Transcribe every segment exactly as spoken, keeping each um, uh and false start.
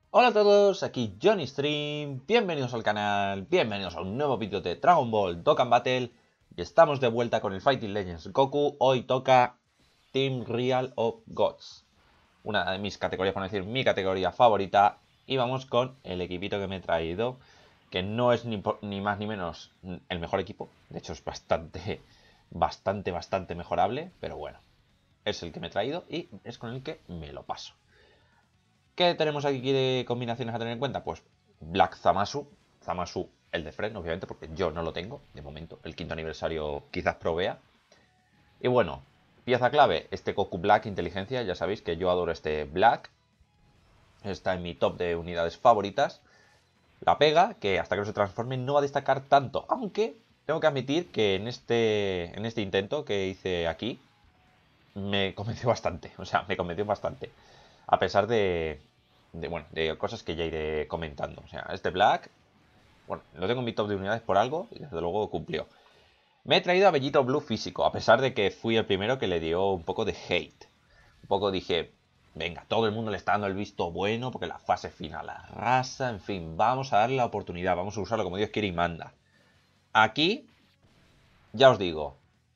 Hola a todos, aquí Johnny Stream, bienvenidos al canal, bienvenidos a un nuevo vídeo de Dragon Ball Dokkan Battle y estamos de vuelta con el Fighting Legends Goku. Hoy toca Team Real of Gods, una de mis categorías, por no decir mi categoría favorita, y vamos con el equipito que me he traído, que no es ni, ni más ni menos el mejor equipo, de hecho es bastante, bastante, bastante mejorable, pero bueno, es el que me he traído y es con el que me lo paso. ¿Qué tenemos aquí de combinaciones a tener en cuenta? Pues Black Zamasu, Zamasu el de Fred, obviamente, porque yo no lo tengo de momento. El quinto aniversario quizás provea. Y bueno, pieza clave, este Goku Black inteligencia. Ya sabéis que yo adoro este Black. Está en mi top de unidades favoritas. La pega, que hasta que no se transforme no va a destacar tanto. Aunque tengo que admitir que en este, en este intento que hice aquí, me convenció bastante. O sea, me convenció bastante. A pesar de, de, bueno, de cosas que ya iré comentando. O sea, este Black, bueno, lo tengo en mi top de unidades por algo y desde luego cumplió. Me he traído a Bellito Blue físico, a pesar de que fui el primero que le dio un poco de hate. Un poco dije, venga, todo el mundo le está dando el visto bueno porque la fase final arrasa, en fin, vamos a darle la oportunidad, vamos a usarlo como Dios quiere y manda. Aquí, ya os digo,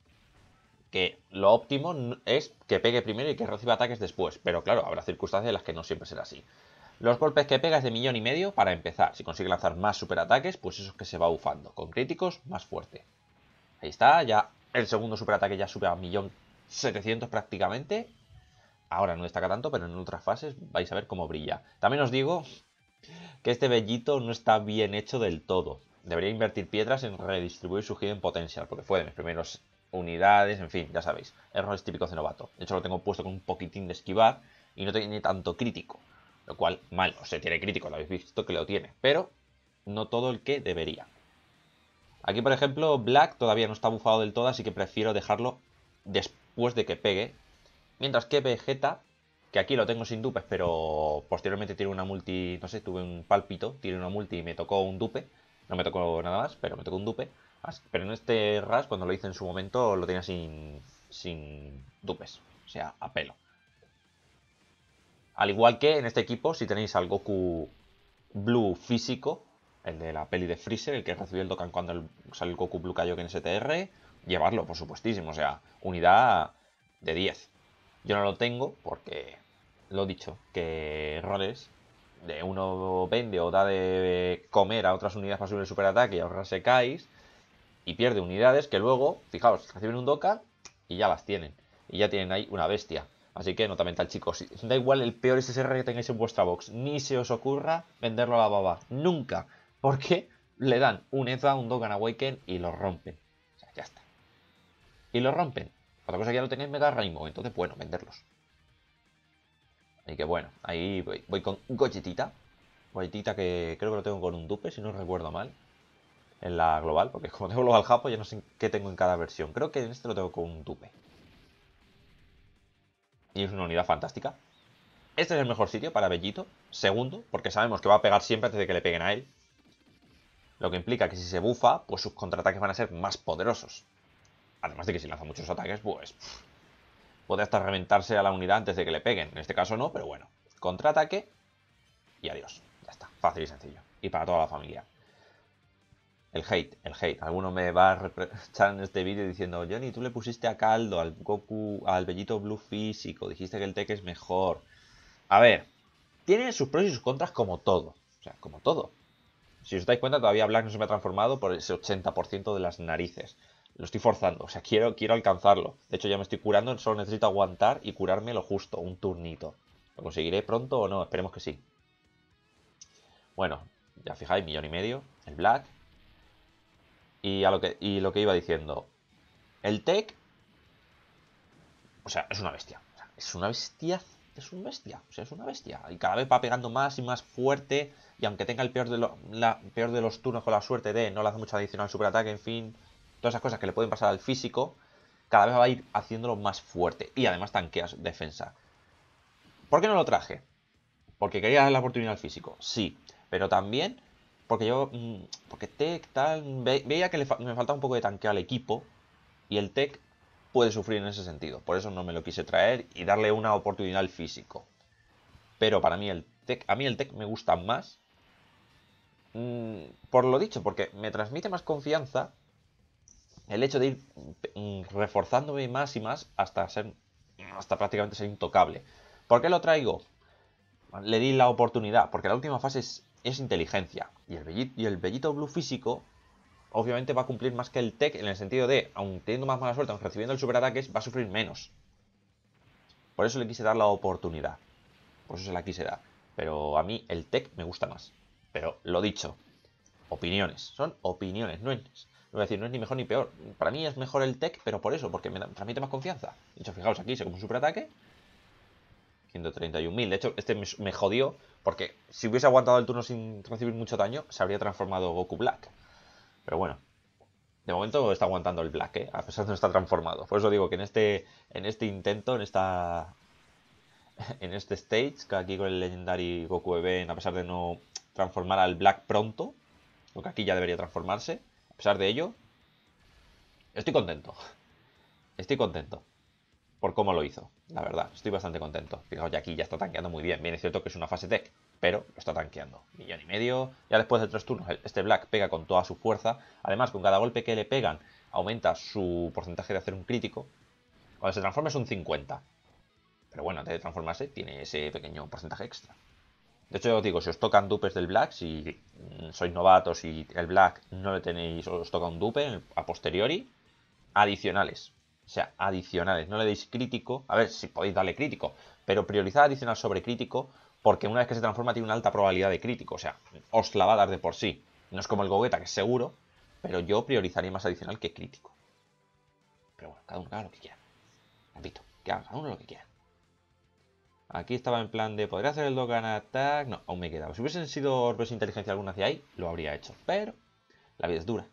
que lo óptimo es que pegue primero y que reciba ataques después, pero claro, habrá circunstancias en las que no siempre será así. Los golpes que pega es de millón y medio para empezar. Si consigue lanzar más superataques, pues eso es que se va bufando. Con críticos, más fuerte. Ahí está, ya el segundo superataque ya sube a millón setecientos prácticamente. Ahora no destaca tanto, pero en otras fases vais a ver cómo brilla. También os digo que este Bellito no está bien hecho del todo. Debería invertir piedras en redistribuir su Hidden Potential, porque fue de mis primeros unidades, en fin, ya sabéis. Errores típicos de novato. De hecho lo tengo puesto con un poquitín de esquivar y no tiene tanto crítico. Lo cual, mal, o sea, tiene crítico, lo habéis visto que lo tiene, pero no todo el que debería. Aquí, por ejemplo, Black todavía no está bufado del todo, así que prefiero dejarlo después de que pegue. Mientras que Vegeta, que aquí lo tengo sin dupes, pero posteriormente tiene una multi, no sé, tuve un pálpito, tiene una multi y me tocó un dupe. No me tocó nada más, pero me tocó un dupe. Pero en este Rush, cuando lo hice en su momento, lo tenía sin, sin dupes, o sea, a pelo. Al igual que en este equipo, si tenéis al Goku Blue físico, el de la peli de Freezer, el que recibió el Dokkan cuando el, sale el Goku Blue Kaioken S T R, llevarlo, por supuestísimo, o sea, unidad de diez. Yo no lo tengo porque, lo dicho, que errores de uno vende o da de comer a otras unidades para subir el superataque y ahorrarse Kais y pierde unidades que luego, fijaos, reciben un Dokkan y ya las tienen. Y ya tienen ahí una bestia. Así que nota mental, chicos. Da igual el peor S S R que tengáis en vuestra box. Ni se os ocurra venderlo a la baba. Nunca. Porque le dan un Eza, un Dokkan Awaken y lo rompen. O sea, ya está. Y lo rompen. Otra cosa que ya lo tenéis Mega Rainbow. Entonces, bueno, venderlos. Así que bueno, ahí voy, voy con Gogetita. Gogetita que creo que lo tengo con un dupe, si no recuerdo mal. En la global, porque como tengo global Japo, ya no sé qué tengo en cada versión. Creo que en este lo tengo con un dupe. Y es una unidad fantástica. Este es el mejor sitio para Bellito. Segundo, porque sabemos que va a pegar siempre antes de que le peguen a él. Lo que implica que si se bufa, pues sus contraataques van a ser más poderosos. Además de que si lanza muchos ataques, pues pff, puede hasta reventarse a la unidad antes de que le peguen. En este caso no, pero bueno. Contraataque y adiós. Ya está, fácil y sencillo. Y para toda la familia. El hate, el hate. Alguno me va a reprochar en este vídeo diciendo, Johnny, tú le pusiste a caldo al Goku, al Bellito Blue físico, dijiste que el Tech es mejor. A ver, tiene sus pros y sus contras como todo. O sea, como todo. Si os dais cuenta, todavía Black no se me ha transformado por ese ochenta por ciento de las narices. Lo estoy forzando, o sea, quiero, quiero alcanzarlo. De hecho, ya me estoy curando, solo necesito aguantar y curarme lo justo, un turnito. ¿Lo conseguiré pronto o no? Esperemos que sí. Bueno, ya fijáis, millón y medio, el Black. Y, a lo que, y lo que iba diciendo, el Tech, o sea, es una bestia. O sea, es una bestia, es una bestia. O sea, es una bestia. Y cada vez va pegando más y más fuerte. Y aunque tenga el peor de, lo, la, peor de los turnos con la suerte de no le hace mucho adicional superataque, en fin, todas esas cosas que le pueden pasar al físico, cada vez va a ir haciéndolo más fuerte. Y además tanqueas defensa. ¿Por qué no lo traje? Porque quería dar la oportunidad al físico, sí. Pero también porque yo, mmm, porque Tech tal, ve, veía que le fa me faltaba un poco de tanqueo al equipo. Y el Tech puede sufrir en ese sentido. Por eso no me lo quise traer y darle una oportunidad al físico. Pero para mí el tech, a mí el tech me gusta más. Mmm, por lo dicho, porque me transmite más confianza el hecho de ir mm, reforzándome más y más hasta ser, hasta prácticamente ser intocable. ¿Por qué lo traigo? Le di la oportunidad, porque la última fase es, es inteligencia. Y el, bellito, y el Bellito Blue físico, obviamente va a cumplir más que el tech en el sentido de, aun teniendo más mala suerte, aun recibiendo el superataques, va a sufrir menos. Por eso le quise dar la oportunidad. Por eso se la quise dar. Pero a mí el tech me gusta más. Pero lo dicho, opiniones. Son opiniones, no es... No voy a decir, no es ni mejor ni peor. Para mí es mejor el tech, pero por eso, porque me transmite más confianza. De hecho, fijaos aquí, sé como un superataque. ciento treinta y un mil. De hecho, este me, me jodió, porque si hubiese aguantado el turno sin recibir mucho daño, se habría transformado Goku Black. Pero bueno, de momento está aguantando el Black, ¿eh? A pesar de no estar transformado. Por eso digo que en este, en este intento, en esta... En este stage, que aquí con el Legendary Goku Even, a pesar de no transformar al Black pronto, porque aquí ya debería transformarse, a pesar de ello, estoy contento. Estoy contento por cómo lo hizo, la verdad. Estoy bastante contento. Fijaos, ya aquí ya está tanqueando muy bien. Bien, es cierto que es una fase tech, pero lo está tanqueando. Millón y medio. Ya después de tres turnos, este Black pega con toda su fuerza. Además, con cada golpe que le pegan, aumenta su porcentaje de hacer un crítico. Cuando se transforma es un cincuenta. Pero bueno, antes de transformarse, tiene ese pequeño porcentaje extra. De hecho, os digo, si os tocan dupes del Black, si sois novatos y el Black no le tenéis, os toca un dupe a posteriori, adicionales. O sea, adicionales. No le deis crítico. A ver, si podéis darle crítico. Pero priorizad adicional sobre crítico, porque una vez que se transforma tiene una alta probabilidad de crítico. O sea, os la va a dar de por sí. No es como el Gogeta, que es seguro, pero yo priorizaría más adicional que crítico. Pero bueno, cada uno haga lo que quiera. Repito, que haga cada uno lo que quiera. Aquí estaba en plan de, ¿podría hacer el Dokkan Attack? No, aún me quedaba. Si hubiesen sido orbes de inteligencia alguna hacia ahí, lo habría hecho. Pero la vida es dura.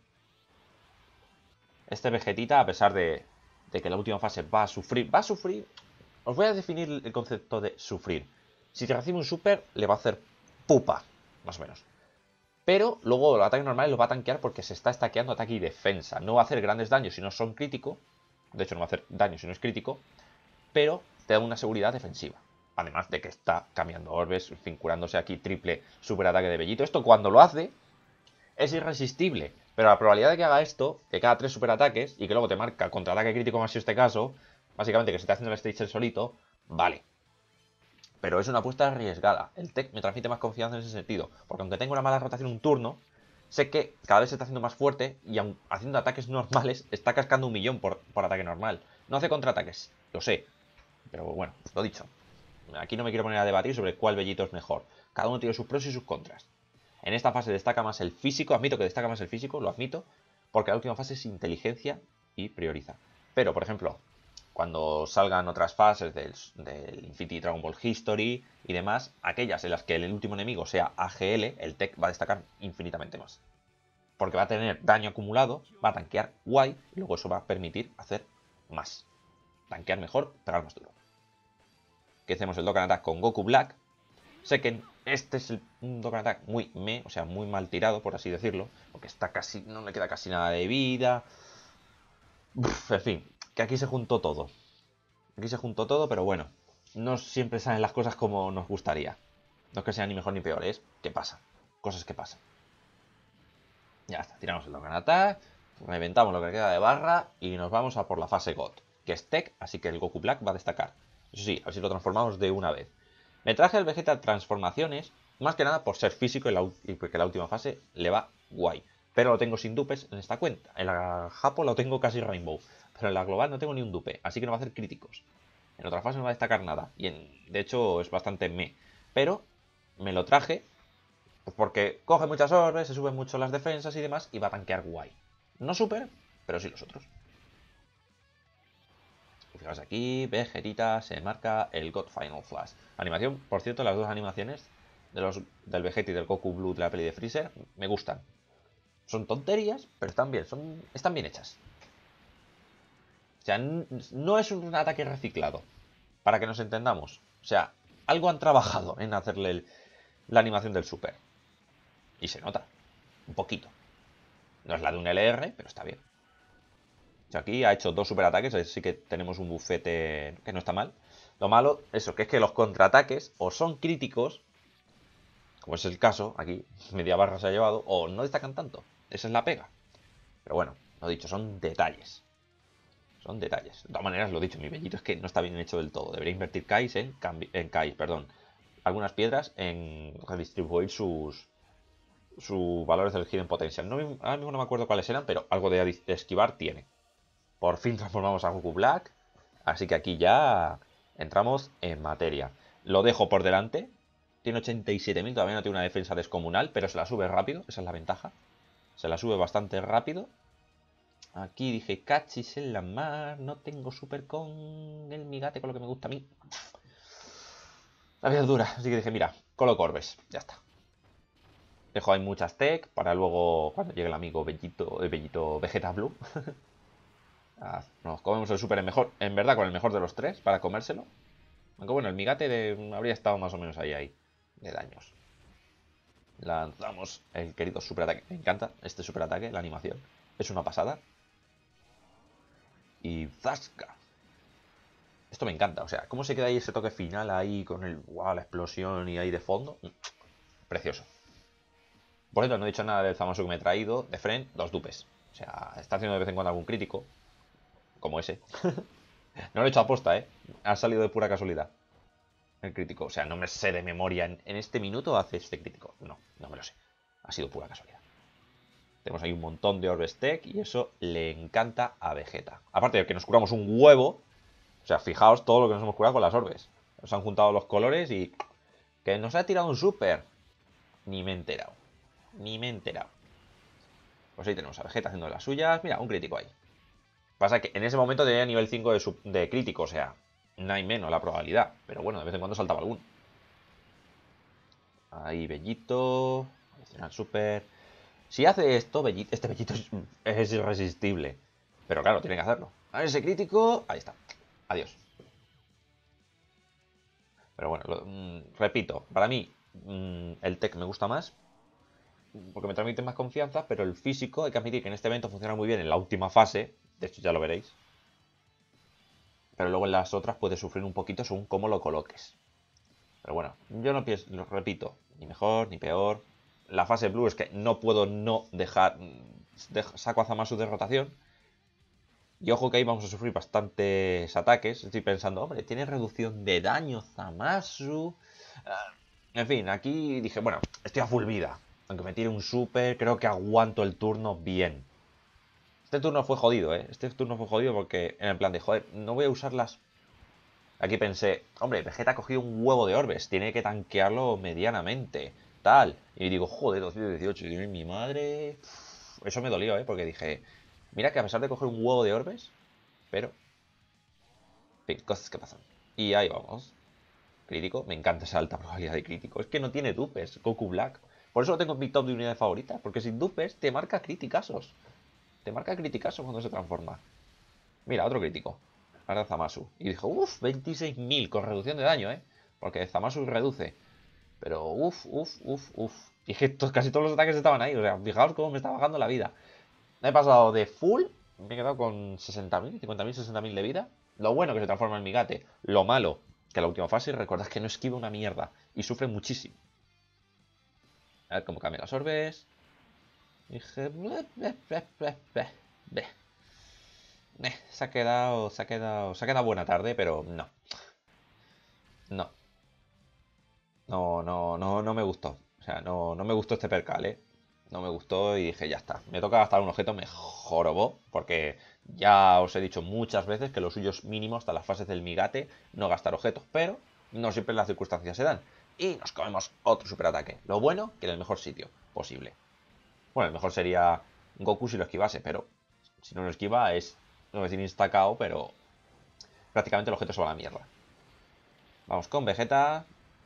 Este Vegetita, a pesar de, de que la última fase va a sufrir, va a sufrir... Os voy a definir el concepto de sufrir. Si te recibe un super, le va a hacer pupa, más o menos. Pero luego el ataque normal lo va a tanquear porque se está stackeando ataque y defensa. No va a hacer grandes daños si no son críticos. De hecho, no va a hacer daño si no es crítico. Pero te da una seguridad defensiva. Además de que está cambiando orbes, en fin, curándose aquí triple super ataque de Bellito. Esto cuando lo hace es irresistible. Pero la probabilidad de que haga esto, de cada tres superataques, y que luego te marca contraataque crítico más si este caso, básicamente que se está haciendo el stage el solito, vale. Pero es una apuesta arriesgada. El tech me transmite más confianza en ese sentido. Porque aunque tenga una mala rotación un turno, sé que cada vez se está haciendo más fuerte y aun haciendo ataques normales, está cascando un millón por, por ataque normal. No hace contraataques, lo sé. Pero bueno, lo dicho. Aquí no me quiero poner a debatir sobre cuál Bellito es mejor. Cada uno tiene sus pros y sus contras. En esta fase destaca más el físico, admito que destaca más el físico, lo admito, porque la última fase es inteligencia y prioriza. Pero, por ejemplo, cuando salgan otras fases del, del Infinity Dragon Ball History y demás, aquellas en las que el último enemigo sea A G L, el tech va a destacar infinitamente más. Porque va a tener daño acumulado, va a tanquear guay, y luego eso va a permitir hacer más. Tanquear mejor, pegar más duro. Que hacemos el Dokkan Attack con Goku Black. Sé que este es el, un Dokkan Attack muy me, o sea, muy mal tirado, por así decirlo. Porque está casi, no le queda casi nada de vida. Uf, en fin, que aquí se juntó todo. Aquí se juntó todo, pero bueno. No siempre salen las cosas como nos gustaría. No es que sea ni mejor ni peor, es que pasa. Cosas que pasan. Ya está, tiramos el Dokkan Attack. Reventamos lo que queda de barra y nos vamos a por la fase God, que es Tech, así que el Goku Black va a destacar. Eso sí, a ver si lo transformamos de una vez. Me traje el Vegeta transformaciones, más que nada por ser físico y, la, y porque la última fase le va guay. Pero lo tengo sin dupes en esta cuenta. En la Japo lo tengo casi Rainbow, pero en la global no tengo ni un dupe, así que no va a hacer críticos. En otra fase no va a destacar nada, y en, de hecho es bastante me. Pero me lo traje pues porque coge muchas orbes, se suben mucho las defensas y demás, y va a tanquear guay. No super, pero sí los otros. Fijaos aquí, Vegetita se marca el God Final Flash. Animación, por cierto, las dos animaciones de los, del Vegeta y del Goku Blue de la peli de Freezer me gustan. Son tonterías, pero están bien, son, están bien hechas. O sea, no es un ataque reciclado, para que nos entendamos. O sea, algo han trabajado en hacerle el, la animación del Super. Y se nota, un poquito. No es la de un L R, pero está bien. Aquí ha hecho dos superataques, así que tenemos un bufete que no está mal. Lo malo, eso, que es que los contraataques o son críticos como es el caso, aquí media barra se ha llevado, o no destacan tanto. Esa es la pega. Pero bueno, lo dicho, son detalles. Son detalles. De todas maneras, lo dicho, mi bellito es que no está bien hecho del todo. Debería invertir Kais en, en Kais, perdón. Algunas piedras en redistribuir sus, sus valores del giro en potencia. No, ahora mismo no me acuerdo cuáles eran, pero algo de, de esquivar tiene. Por fin transformamos a Goku Black. Así que aquí ya entramos en materia. Lo dejo por delante. Tiene ochenta y siete mil, todavía no tiene una defensa descomunal, pero se la sube rápido, esa es la ventaja. Se la sube bastante rápido. Aquí dije, cachis en la mar, no tengo super con el migate con lo que me gusta a mí. La vida es dura, así que dije, mira, coloco orbes, ya está. Dejo ahí muchas tech para luego, cuando llegue el amigo Bellito, el Bellito Vegeta Blue. Nos comemos el super en mejor, en verdad con el mejor de los tres, para comérselo. Aunque bueno, el migate de, habría estado más o menos ahí, ahí, de daños. Lanzamos el querido superataque. Me encanta este superataque, la animación. Es una pasada. Y ¡zasca! Esto me encanta, o sea, cómo se queda ahí ese toque final ahí con el wow, la explosión y ahí de fondo. Precioso. Por cierto, no he dicho nada del Zamasu que me he traído. De Fren, dos dupes. O sea, está haciendo de vez en cuando algún crítico. Como ese. No lo he hecho aposta, ¿eh? Ha salido de pura casualidad. El crítico. O sea, no me sé de memoria. En, en este minuto hace este crítico. No, no me lo sé. Ha sido pura casualidad. Tenemos ahí un montón de orbes tech y eso le encanta a Vegeta. Aparte de que nos curamos un huevo. O sea, fijaos todo lo que nos hemos curado con las orbes. Nos han juntado los colores y... Que nos ha tirado un super. Ni me he enterado. Ni me he enterado. Pues ahí tenemos a Vegeta haciendo las suyas. Mira, un crítico ahí. Pasa que en ese momento tenía nivel cinco de, de crítico. O sea, no hay menos la probabilidad. Pero bueno, de vez en cuando saltaba alguno. Ahí Bellito. Adicional super. Si hace esto, Bellito, este Bellito es, es irresistible. Pero claro, tiene que hacerlo. A ver ese crítico. Ahí está. Adiós. Pero bueno, lo, mmm, repito, para mí mmm, el tech me gusta más porque me transmite más confianza, pero el físico hay que admitir que en este evento funciona muy bien en la última fase, de hecho ya lo veréis, pero luego en las otras puede sufrir un poquito según cómo lo coloques. Pero bueno, yo no pienso, lo repito, ni mejor ni peor. La fase blue es que no puedo no dejar, de, saco a Zamasu de rotación. Y ojo que ahí vamos a sufrir bastantes ataques. Estoy pensando, hombre, tiene reducción de daño Zamasu. En fin, aquí dije, bueno, estoy a full vida. Aunque me tire un super, creo que aguanto el turno bien. Este turno fue jodido, ¿eh? Este turno fue jodido porque en el plan de, joder, no voy a usarlas. Aquí pensé, hombre, Vegeta ha cogido un huevo de orbes, tiene que tanquearlo medianamente, tal. Y digo, joder, doscientos dieciocho, y mi madre... Eso me dolió, ¿eh? Porque dije, mira que a pesar de coger un huevo de orbes, pero... En fin, cosas que pasan. Y ahí vamos. Crítico, me encanta esa alta probabilidad de crítico. Es que no tiene dupes, Goku Black. Por eso lo tengo en mi top de unidades favoritas, porque sin dupes te marca criticazos. Te marca criticazos cuando se transforma. Mira, otro crítico. Ahora Zamasu. Y dijo, uff, veintiséis mil con reducción de daño, ¿eh? Porque Zamasu reduce. Pero uff, uff, uff, uff. Y que casi todos los ataques estaban ahí. O sea, fijaos cómo me está bajando la vida. Me he pasado de full. Me he quedado con sesenta mil, cincuenta mil, sesenta mil de vida. Lo bueno que se transforma en migate. Lo malo, que la última fase, recordad que no esquiva una mierda. Y sufre muchísimo. A ver cómo cambian las orbes. Dije... Bleh, bleh, bleh, bleh, bleh, bleh. Eh, se ha quedado, se ha quedado, se ha quedado buena tarde, pero no. No. No, no, no, no me gustó. O sea, no, no me gustó este percal, ¿eh? No me gustó y dije, ya está. Me toca gastar un objeto, me jorobó, porque ya os he dicho muchas veces que lo suyo es mínimo hasta las fases del migate no gastar objetos, pero no siempre las circunstancias se dan. Y nos comemos otro superataque. Lo bueno, que en el mejor sitio posible. Bueno, el mejor sería Goku si lo esquivase, pero si no lo esquiva es, no voy a decir instacao, pero prácticamente el objeto se va a la mierda. Vamos con Vegeta.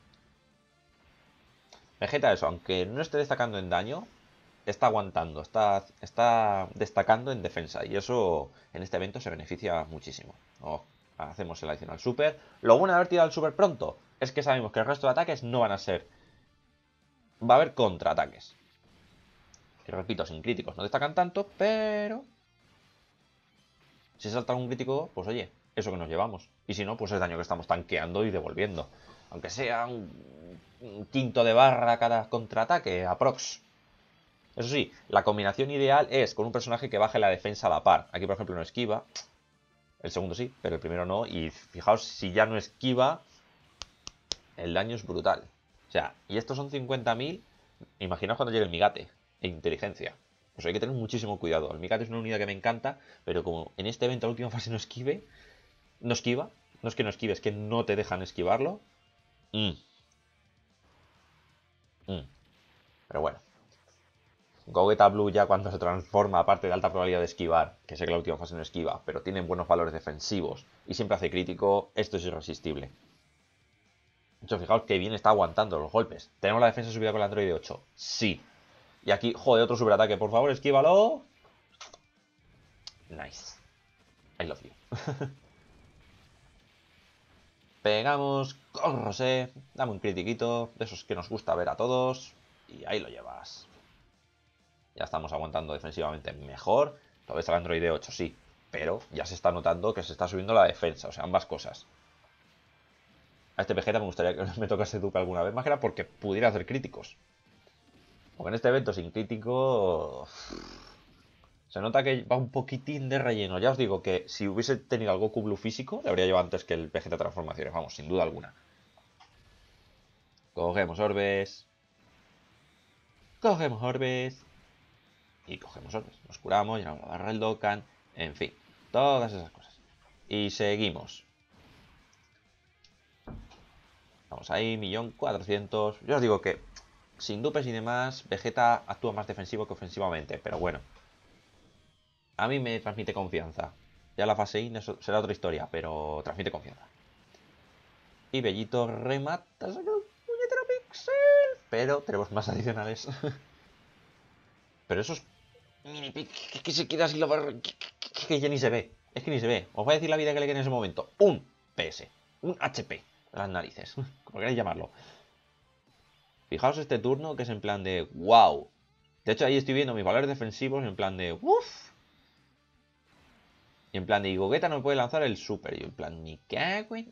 Vegeta eso, aunque no esté destacando en daño, está aguantando, está, está destacando en defensa. Y eso en este evento se beneficia muchísimo. Oh, hacemos el adicional super. Lo bueno de haber tirado el super pronto es que sabemos que el resto de ataques no van a ser... Va a haber contraataques. Y repito, sin críticos no destacan tanto, pero... Si salta un crítico, pues oye, eso que nos llevamos. Y si no, pues es daño que estamos tanqueando y devolviendo. Aunque sea un, un quinto de barra cada contraataque, aprox. Eso sí, la combinación ideal es con un personaje que baje la defensa a la par. Aquí, por ejemplo, no esquiva. El segundo sí, pero el primero no. Y fijaos, si ya no esquiva, el daño es brutal. O sea, y estos son cincuenta mil. Imaginaos cuando llegue el Migate e inteligencia. Pues hay que tener muchísimo cuidado. El Migate es una unidad que me encanta, pero como en este evento la última fase no esquive, no esquiva, no es que no esquive, es que no te dejan esquivarlo. Mm. Mm. Pero bueno. Gogeta Blue ya cuando se transforma, aparte de alta probabilidad de esquivar, que sé que la última fase no esquiva, pero tiene buenos valores defensivos y siempre hace crítico, esto es irresistible. De hecho, fijaos que bien está aguantando los golpes. ¿Tenemos la defensa subida con el Android ocho? Sí. Y aquí, joder, otro superataque. Por favor, esquívalo. Nice. I love you. Pegamos con Rosé. Dame un critiquito. De esos que nos gusta ver a todos. Y ahí lo llevas. Ya estamos aguantando defensivamente mejor. Todavía está el Android ocho, sí. Pero ya se está notando que se está subiendo la defensa. O sea, ambas cosas. A este Vegeta me gustaría que me tocase Dupe alguna vez. Más que era porque pudiera hacer críticos. Porque en este evento sin crítico... Se nota que va un poquitín de relleno. Ya os digo que si hubiese tenido al Goku Blue físico, le habría llevado antes que el Vegeta transformaciones. Vamos, sin duda alguna. Cogemos orbes. Cogemos orbes. Y cogemos orbes. Nos curamos, llenamos la barra del Dokkan. En fin, todas esas cosas. Y seguimos. Vamos ahí, millón cuatrocientos. Yo os digo que sin dupes y demás, Vegeta actúa más defensivo que ofensivamente. Pero bueno. A mí me transmite confianza. Ya la fase I será otra historia, pero transmite confianza. Y Bellito remata ese puñetero pixel. Pero tenemos más adicionales. Pero esos mini pixels que se queda así lo que ya ni se ve. Es que ni se ve. Os voy a decir la vida que le queda en ese momento. Un P S. Un H P. Las narices. Como queráis llamarlo. Fijaos este turno que es en plan de wow. De hecho ahí estoy viendo mis valores defensivos en plan de uff. Y en plan de, y Gogeta no puede lanzar el super. Y yo en plan, ni qué, güey.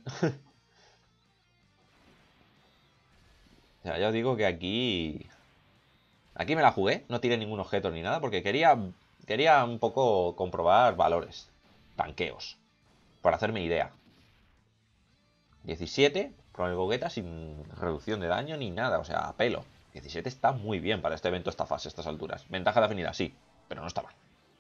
O sea, ya os digo que aquí... Aquí me la jugué. No tiré ningún objeto ni nada. Porque quería, quería un poco comprobar valores. Tanqueos. Para hacerme idea. diecisiete con el Gogeta sin reducción de daño ni nada. O sea, a pelo. diecisiete está muy bien para este evento, esta fase, estas alturas. Ventaja de afinidad, sí. Pero no está mal.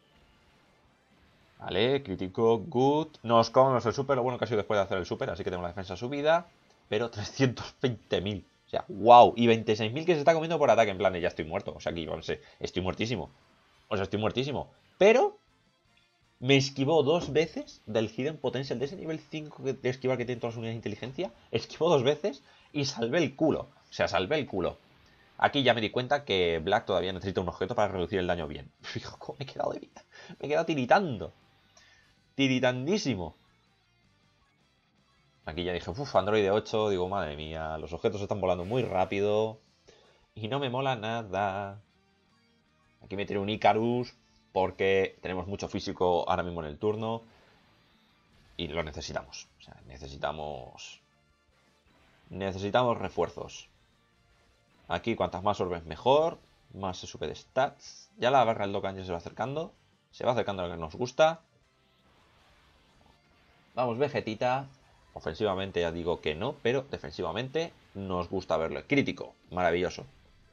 Vale, crítico, good. Nos comemos el super, lo bueno que ha sido después de hacer el super, así que tenemos la defensa subida. Pero trescientos veinte mil. O sea, wow. Y veintiséis mil que se está comiendo por ataque. En plan, de ya estoy muerto. O sea, aquí, no sé, estoy muertísimo. O sea, estoy muertísimo. Pero me esquivó dos veces del Hidden Potential de ese nivel cinco de esquivar que tienen todas las unidades de inteligencia. Esquivó dos veces y salvé el culo. O sea, salvé el culo. Aquí ya me di cuenta que Black todavía necesita un objeto para reducir el daño bien. Fijo, cómo me he quedado de vida. Me he quedado tiritando. Tiritandísimo. Aquí ya dije, uff, Android ocho. Digo, madre mía, los objetos están volando muy rápido. Y no me mola nada. Aquí me tiré un Icarus porque tenemos mucho físico ahora mismo en el turno. Y lo necesitamos. O sea, necesitamos... Necesitamos refuerzos. Aquí cuantas más orbes mejor. Más se sube de stats. Ya la barra del Dokkan ya se va acercando. Se va acercando a lo que nos gusta. Vamos, Vegetita. Ofensivamente ya digo que no, pero defensivamente nos gusta verlo. Crítico, maravilloso.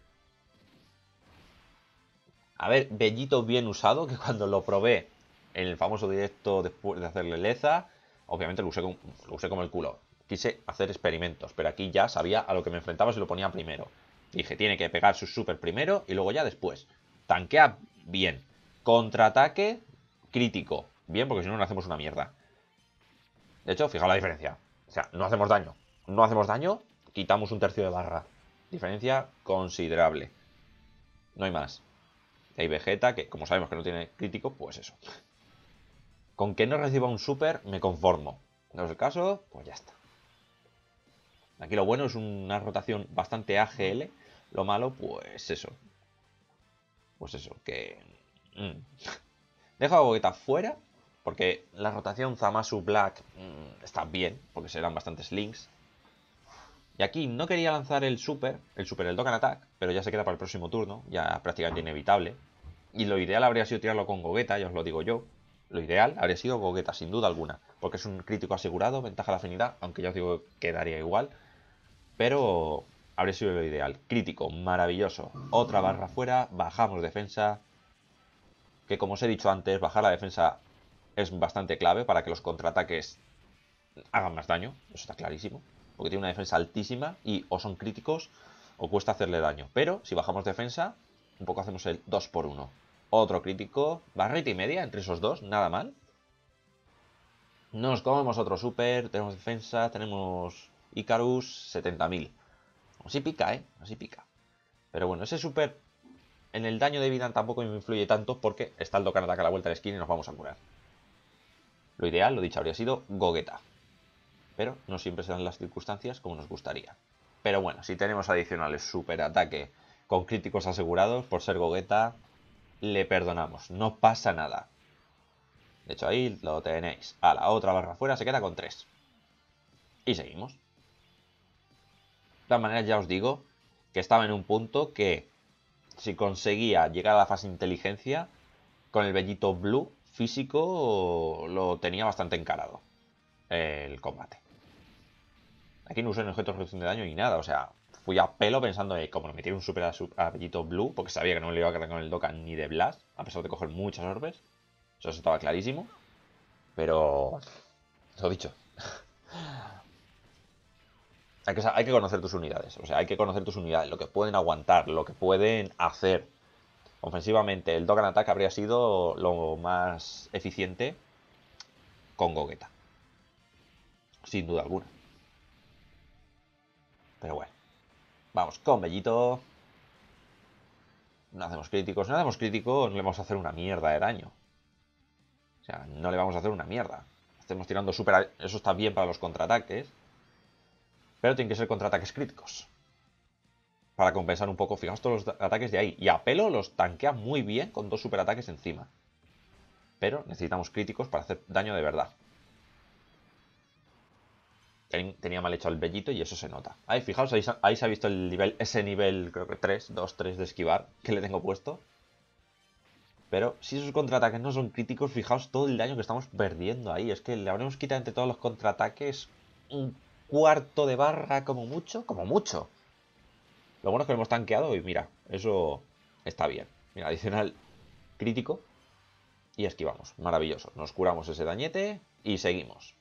A ver, Bellito bien usado, que cuando lo probé en el famoso directo después de hacerle Leza, obviamente lo usé, como, lo usé como el culo. Quise hacer experimentos, pero aquí ya sabía a lo que me enfrentaba si lo ponía primero. Dije, tiene que pegar su super primero y luego ya después. Tanquea bien. Contraataque crítico. Bien, porque si no, no hacemos una mierda. De hecho, fijaos la diferencia. O sea, no hacemos daño. No hacemos daño, quitamos un tercio de barra. Diferencia considerable. No hay más. Y hay Vegeta, que como sabemos que no tiene crítico, pues eso. Con que no reciba un super, me conformo. No es el caso, pues ya está. Aquí lo bueno es una rotación bastante A G L. Lo malo, pues eso. Pues eso, que... Mm. Dejo a Gogeta fuera, porque la rotación Zamasu Black mmm, está bien, porque serán bastantes links. Y aquí no quería lanzar el super, el super, el Dokkan Attack, pero ya se queda para el próximo turno, ya prácticamente inevitable. Y lo ideal habría sido tirarlo con Gogeta, ya os lo digo yo. Lo ideal habría sido Gogeta, sin duda alguna, porque es un crítico asegurado, ventaja de afinidad, aunque ya os digo que quedaría igual. Pero habría sido lo ideal. Crítico, maravilloso. Otra barra fuera, bajamos defensa. Que como os he dicho antes, bajar la defensa es bastante clave para que los contraataques hagan más daño. Eso está clarísimo. Porque tiene una defensa altísima y o son críticos o cuesta hacerle daño. Pero si bajamos defensa, un poco hacemos el dos por uno. Otro crítico, barrita y media entre esos dos, nada mal. Nos comemos otro super, tenemos defensa, tenemos Icarus, setenta mil. Así pica, ¿eh? Así pica. Pero bueno, ese super en el daño de vida tampoco me influye tanto porque está el Dokkan Attack a la vuelta de la esquina y nos vamos a curar. Lo ideal, lo dicho, habría sido Gogeta. Pero no siempre se dan las circunstancias como nos gustaría. Pero bueno, si tenemos adicionales super ataque con críticos asegurados por ser Gogeta, le perdonamos. No pasa nada. De hecho, ahí lo tenéis. A la otra barra afuera se queda con tres. Y seguimos. De todas maneras, ya os digo que estaba en un punto que si conseguía llegar a la fase inteligencia, con el Bellito Blue físico lo tenía bastante encarado el combate. Aquí no usé objetos de reducción de daño ni nada, o sea, fui a pelo pensando en como me metí un super a, a Bellito Blue, porque sabía que no le iba a cargar con el Dokkan ni de Blast, a pesar de coger muchas orbes. Eso estaba clarísimo. Pero, lo dicho, hay que, hay que conocer tus unidades, o sea, hay que conocer tus unidades, lo que pueden aguantar, lo que pueden hacer. Ofensivamente, el Dokkan Attack habría sido lo más eficiente con Gogeta. Sin duda alguna. Pero bueno. Vamos con Bellito. No hacemos críticos. No hacemos críticos, no le vamos a hacer una mierda de daño. O sea, no le vamos a hacer una mierda. Estamos tirando super... Eso está bien para los contraataques. Pero tienen que ser contraataques críticos. Para compensar un poco. Fijaos todos los ataques de ahí. Y a pelo los tanquea muy bien con dos superataques encima. Pero necesitamos críticos para hacer daño de verdad. Tenía mal hecho el Bellito y eso se nota. Ahí, fijaos, ahí, ahí se ha visto el nivel, ese nivel, creo que tres, dos, tres de esquivar que le tengo puesto. Pero si esos contraataques no son críticos, fijaos todo el daño que estamos perdiendo ahí. Es que le habremos quitado entre todos los contraataques un cuarto de barra como mucho, como mucho. Lo bueno es que lo hemos tanqueado y mira, eso está bien. Mira, adicional crítico y esquivamos. Maravilloso. Nos curamos ese dañete y seguimos.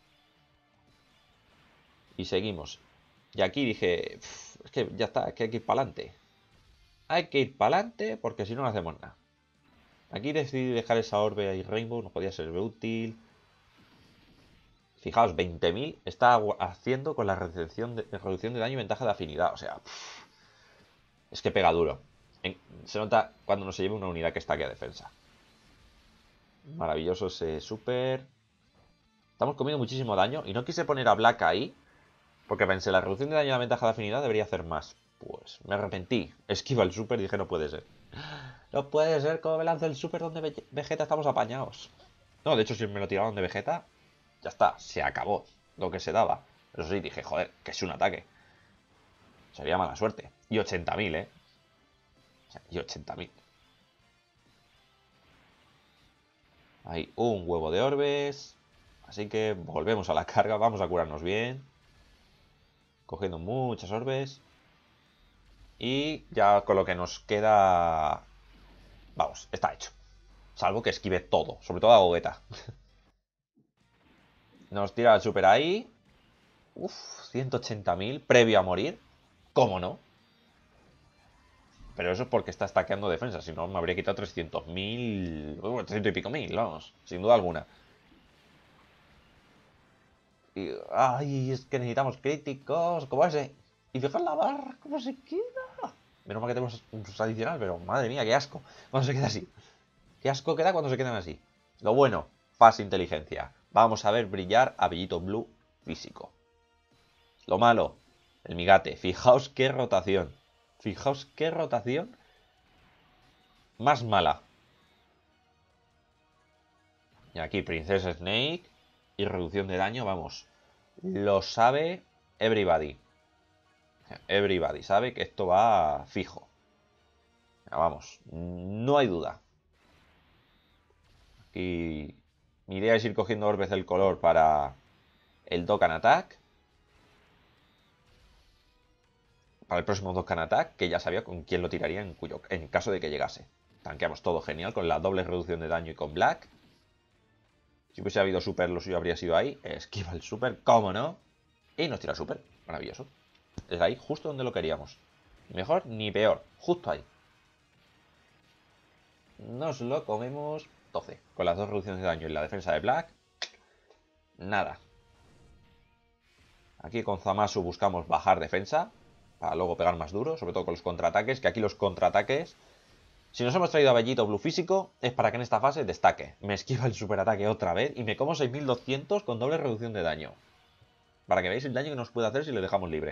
Y seguimos. Y aquí dije, es que ya está, es que hay que ir para adelante. Hay que ir para adelante porque si no, no hacemos nada. Aquí decidí dejar esa orbe ahí Rainbow, no podía ser útil. Fijaos, veinte mil está haciendo con la reducción de, reducción de daño y ventaja de afinidad. O sea, pff, es que pega duro. En, se nota cuando no se lleva una unidad que está aquí a defensa. Maravilloso ese super. Estamos comiendo muchísimo daño y no quise poner a Black ahí porque pensé, la reducción de daño y la ventaja de afinidad debería hacer más. Pues me arrepentí. Esquiva el super y dije, no puede ser. No puede ser como me lanza el super donde Vegeta estamos apañados. No, de hecho, si me lo tiraban de Vegeta, ya está, se acabó lo que se daba. Eso sí, dije, joder, que es un ataque. Sería mala suerte. Y ochenta mil, ¿eh? O sea, y ochenta mil. Hay un huevo de orbes. Así que volvemos a la carga, vamos a curarnos bien. Cogiendo muchas orbes. Y ya con lo que nos queda... Vamos, está hecho. Salvo que esquive todo, sobre todo a Gogeta. Nos tira el super ahí. Uf, ciento ochenta mil previo a morir. ¿Cómo no? Pero eso es porque está stackeando defensa. Si no, me habría quitado trescientos mil... trescientos y pico mil, vamos. Sin duda alguna. Y, ay, es que necesitamos críticos. Como ese. Y fijar la barra, cómo se queda. Menos mal que tenemos un adicional, pero madre mía, qué asco. Cuando se queda así. Qué asco queda cuando se quedan así. Lo bueno, fase inteligencia. Vamos a ver brillar a Bellito Blue físico. Lo malo, el migate. Fijaos qué rotación. Fijaos qué rotación más mala. Y aquí Princesa Snake y reducción de daño, vamos. Lo sabe everybody. Everybody sabe que esto va fijo. Vamos, no hay duda. Aquí mi idea es ir cogiendo orbes del color para el Dokkan Attack. Para el próximo Dokkan Attack, que ya sabía con quién lo tiraría en, cuyo, en caso de que llegase. Tanqueamos todo genial con la doble reducción de daño y con Black. Si hubiese habido super, lo suyo habría sido ahí. Esquiva el super, cómo no. Y nos tira el super, maravilloso. Es ahí, justo donde lo queríamos. Mejor ni peor, justo ahí. Nos lo comemos doce. Con las dos reducciones de daño y la defensa de Black. Nada. Aquí con Zamasu buscamos bajar defensa. Para luego pegar más duro, sobre todo con los contraataques. Que aquí los contraataques, si nos hemos traído a Bellito Blue físico, es para que en esta fase destaque. Me esquiva el superataque otra vez y me como seis mil doscientos con doble reducción de daño. Para que veáis el daño que nos puede hacer si le dejamos libre.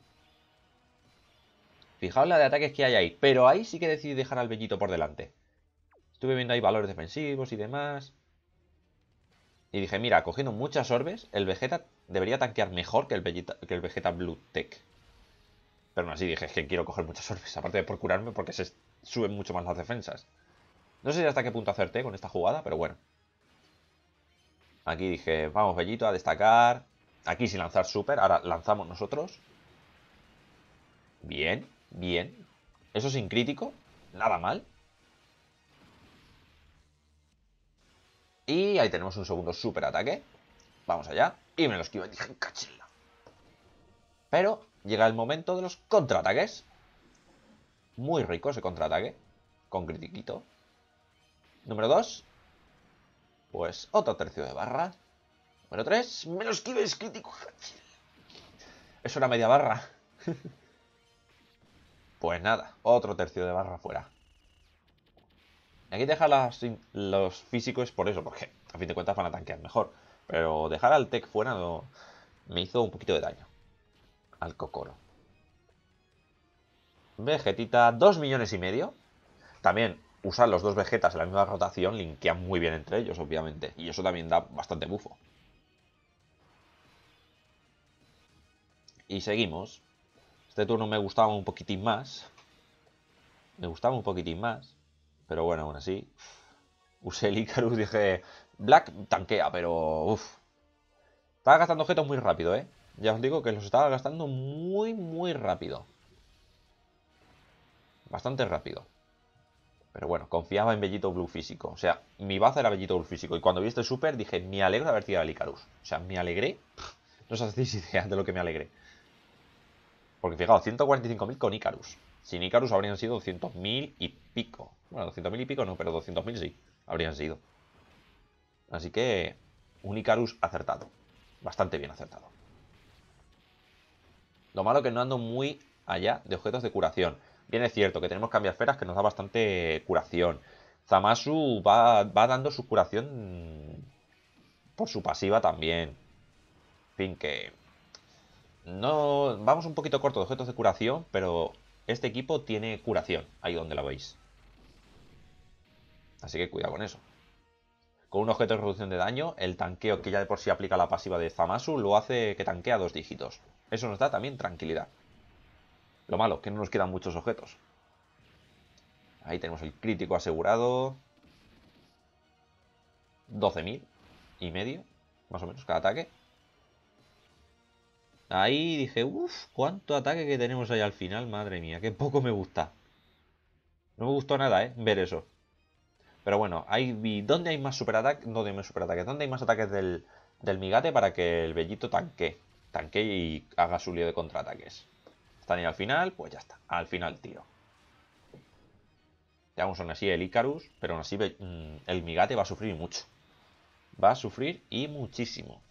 Fijaos la de ataques que hay ahí. Pero ahí sí que decidí dejar al Bellito por delante. Estuve viendo ahí valores defensivos y demás. Y dije, mira, cogiendo muchas orbes, el Vegeta debería tanquear mejor que el Vegeta, que el Vegeta Blue Tech. Pero aún así dije, es que quiero coger muchas orbes. Aparte de por curarme, porque se suben mucho más las defensas. No sé hasta qué punto acerté con esta jugada, pero bueno. Aquí dije, vamos Bellito a destacar. Aquí sin lanzar super, ahora lanzamos nosotros. Bien, bien. Eso sin crítico, nada mal. Y ahí tenemos un segundo super ataque. Vamos allá. Y me lo esquivo y dije, cachilla. Pero llega el momento de los contraataques. Muy rico ese contraataque. Con critiquito. Número dos. Pues otro tercio de barra. Número tres. Me lo esquivo y es crítico. Eso era media barra. Pues nada, otro tercio de barra fuera. Aquí dejar las, los físicos por eso, porque a fin de cuentas van a tanquear mejor. Pero dejar al tech fuera no, me hizo un poquito de daño. Al Kokoro. Vegetita, dos millones y medio. También usar los dos Vegetas en la misma rotación linkean muy bien entre ellos, obviamente. Y eso también da bastante bufo. Y seguimos. Este turno me gustaba un poquitín más. Me gustaba un poquitín más. Pero bueno, aún así. Usé el Icarus, dije... Black tanquea, pero... Uf. Estaba gastando objetos muy rápido, ¿eh? Ya os digo que los estaba gastando muy, muy rápido. Bastante rápido. Pero bueno, confiaba en Bellito Blue físico. O sea, mi baza era Bellito Blue físico. Y cuando vi este super dije, me alegro de haber tirado el Icarus. O sea, me alegré. No os hacéis idea de lo que me alegré. Porque fijaos, ciento cuarenta y cinco mil con Icarus. Sin Icarus habrían sido doscientos mil y pico. Bueno, doscientos mil y pico no, pero doscientos mil sí. Habrían sido. Así que un Icarus acertado. Bastante bien acertado. Lo malo que no ando muy allá de objetos de curación. Bien es cierto que tenemos cambiaferas que nos da bastante curación. Zamasu va, va dando su curación por su pasiva también. En fin, que... No... Vamos un poquito corto de objetos de curación, pero este equipo tiene curación, ahí donde la veis. Así que cuidado con eso. Con un objeto de reducción de daño, el tanqueo que ya de por sí aplica la pasiva de Zamasu lo hace que tanquea dos dígitos. Eso nos da también tranquilidad. Lo malo, que no nos quedan muchos objetos. Ahí tenemos el crítico asegurado. doce mil y medio, más o menos, cada ataque. Ahí dije, uff, cuánto ataque que tenemos ahí al final, madre mía, qué poco me gusta. No me gustó nada, eh, ver eso. Pero bueno, ahí vi dónde hay más superataques, ¿dónde hay más superataques? ¿Dónde hay más ataques del, del Migate para que el Bellito tanque? Tanque y haga su lío de contraataques. Están ahí al final, pues ya está. Al final tiro. Llevamos aún así el Icarus, pero aún así el Migate va a sufrir mucho. Va a sufrir y muchísimo.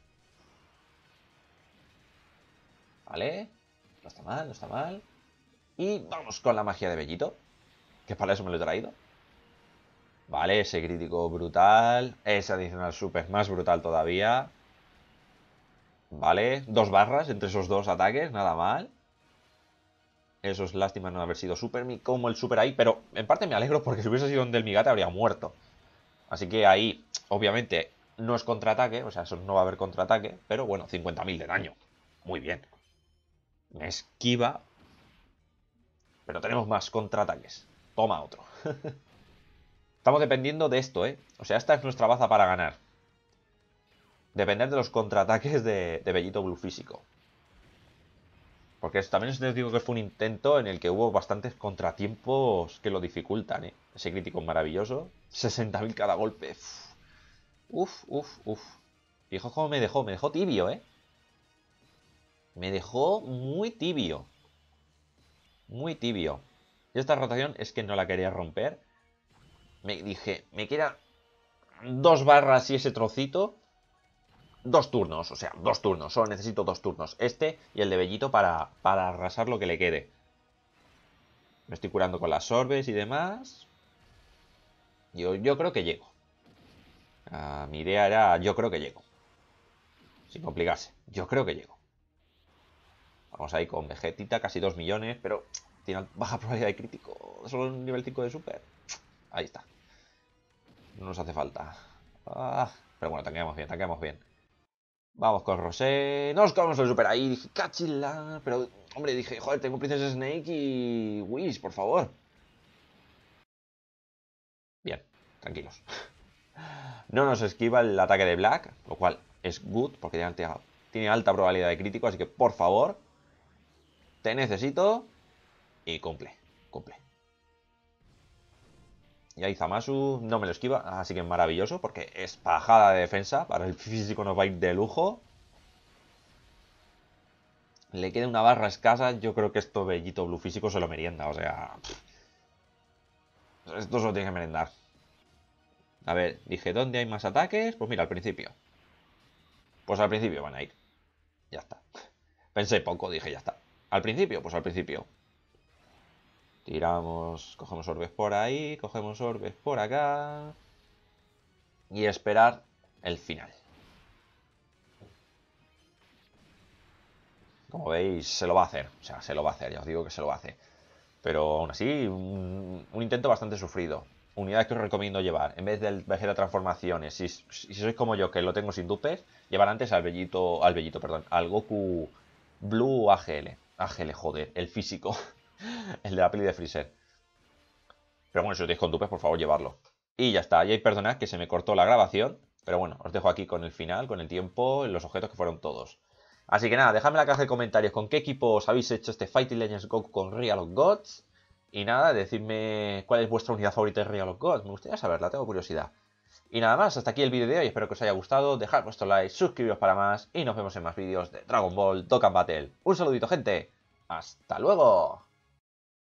Vale. No está mal, no está mal. Y vamos con la magia de Bellito. Que para eso me lo he traído. Vale, ese crítico brutal. Ese adicional super más brutal todavía. Vale, dos barras entre esos dos ataques, nada mal. Eso es lástima no haber sido super, como el super ahí. Pero en parte me alegro porque si hubiese sido donde el Migate habría muerto. Así que ahí, obviamente, no es contraataque. O sea, eso no va a haber contraataque. Pero bueno, cincuenta mil de daño. Muy bien. Me esquiva Pero tenemos más contraataques. Toma otro. Estamos dependiendo de esto, ¿eh? O sea, esta es nuestra baza para ganar. Depender de los contraataques de, de Bellito Blue físico. Porque también os digo que fue un intento en el que hubo bastantes contratiempos que lo dificultan, ¿eh? Ese crítico es maravilloso. sesenta mil cada golpe. Uf, uf, uf. Fijo cómo me dejó. Me dejó tibio, ¿eh? Me dejó muy tibio. Muy tibio. Y esta rotación es que no la quería romper. Me dije, me quedan dos barras y ese trocito. Dos turnos, o sea, dos turnos. Solo necesito dos turnos. Este y el de Bellito para, para arrasar lo que le quede. Me estoy curando con las orbes y demás. Yo, yo creo que llego. Uh, mi idea era, yo creo que llego. Sin complicarse. Yo creo que llego. Vamos ahí con Vegetita, casi dos millones, pero tiene baja probabilidad de crítico. Solo un nivel cinco de super. Ahí está. No nos hace falta. Ah, pero bueno, tanqueamos bien, tanqueamos bien. Vamos con Rosé. Nos comemos el super ahí. Dije, cachila. Pero, hombre, dije, joder, tengo Princess Snake y Whis, por favor. Bien, tranquilos. No nos esquiva el ataque de Black, lo cual es good, porque tiene alta, tiene alta probabilidad de crítico, así que, por favor, te necesito. Y cumple, cumple. Y ahí Zamasu no me lo esquiva, así que maravilloso, porque es pajada de defensa. Para el físico nos va a ir de lujo. Le queda una barra escasa. Yo creo que esto Bellito Blue físico se lo merienda, o sea... Esto se lo tiene que merendar. A ver, dije, ¿dónde hay más ataques? Pues mira, al principio. Pues al principio van a ir. Ya está. Pensé poco, dije, ya está. Al principio, pues al principio. Tiramos, cogemos orbes por ahí, cogemos orbes por acá. Y esperar el final. Como veis, se lo va a hacer. O sea, se lo va a hacer, ya os digo que se lo va a hacer. Pero aún así, un, un intento bastante sufrido. Unidades que os recomiendo llevar. En vez del Vegeta Transformaciones, si, si sois como yo, que lo tengo sin dupes, llevar antes al Bellito, al Bellito, perdón, al Goku Blue A G L. A G L, joder, el físico. El de la peli de Freezer. Pero bueno, si os tenéis con dupes, por favor, llevarlo. Y ya está. Y hay perdonad que se me cortó la grabación. Pero bueno, os dejo aquí con el final, con el tiempo, los objetos que fueron todos. Así que nada, dejadme en la caja de comentarios con qué equipo os habéis hecho este Fighting Legends Goku con Real of Gods. Y nada, decidme cuál es vuestra unidad favorita de Real of Gods. Me gustaría saberla, tengo curiosidad. Y nada más, hasta aquí el vídeo de hoy. Espero que os haya gustado. Dejad vuestro like, suscribiros para más. Y nos vemos en más vídeos de Dragon Ball Dokkan Battle. Un saludito, gente. ¡Hasta luego!